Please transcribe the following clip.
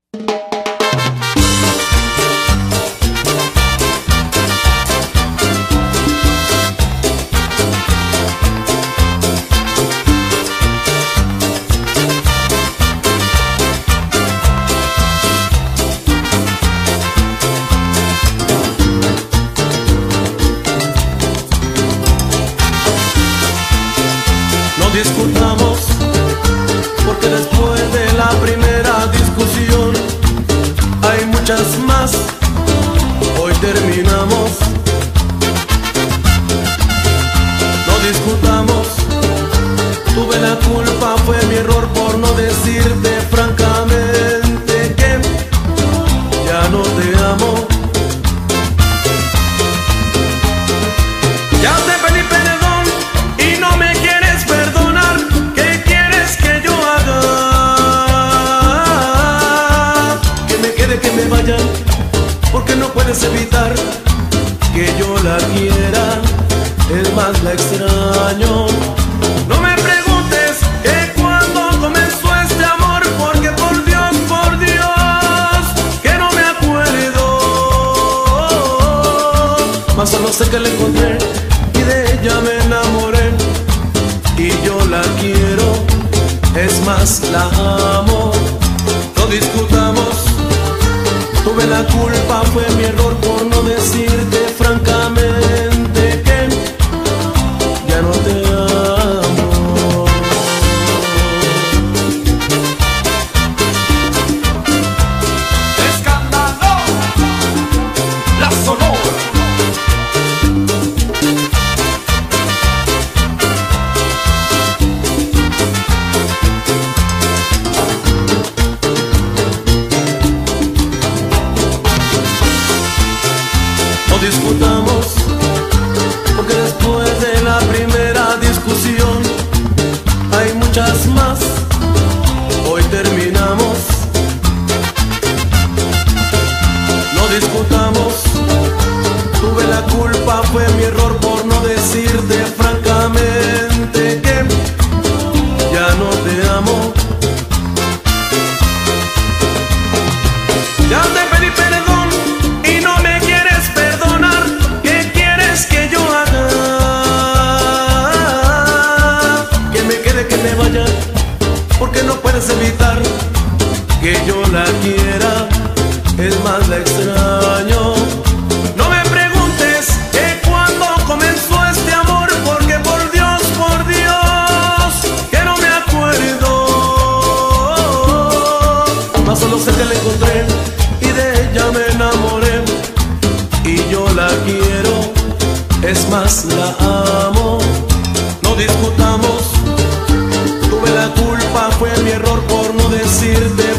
Discutamos, porque después de la primera discusión hay muchas más. Hoy terminamos. No discutamos, tuve la culpa, fue mi error por no decirte francamente que ya no te amo. Ya te pedí perdón y no me quieres perdonar. ¿Qué quieres que yo haga? Que me quede, que me vaya, porque no puedes evitar que yo la quiera. Es más, la extraño. No me preguntes que cuando comenzó este amor, porque por Dios, que no me acuerdo. Mas solo sé que la encontré y de ella me enamoré, y yo la quiero, es más, la amo. No discutamos, tuve la culpa, fue mi error por no decirte francamente que ya no te amo. Escándalo, la Sonora. No discutamos, porque después de la primera discusión hay muchas más. Hoy terminamos. No discutamos, tuve la culpa, fue mi error por no decirte francamente que ya no te amo. Ya te pedí perdón y no me quieres perdonar. ¿Qué quieres que yo haga? Que me quede, que me vaya, porque no puedes evitar que yo la quiera. Es más, la extraño. No me preguntes que cuando comenzó este amor, porque por Dios, que no me acuerdo. Mas solo sé que la encontré y de ella me enamoré, y yo la quiero, es más, la amo. No discutamos, tuve la culpa, fue mi error por no decirte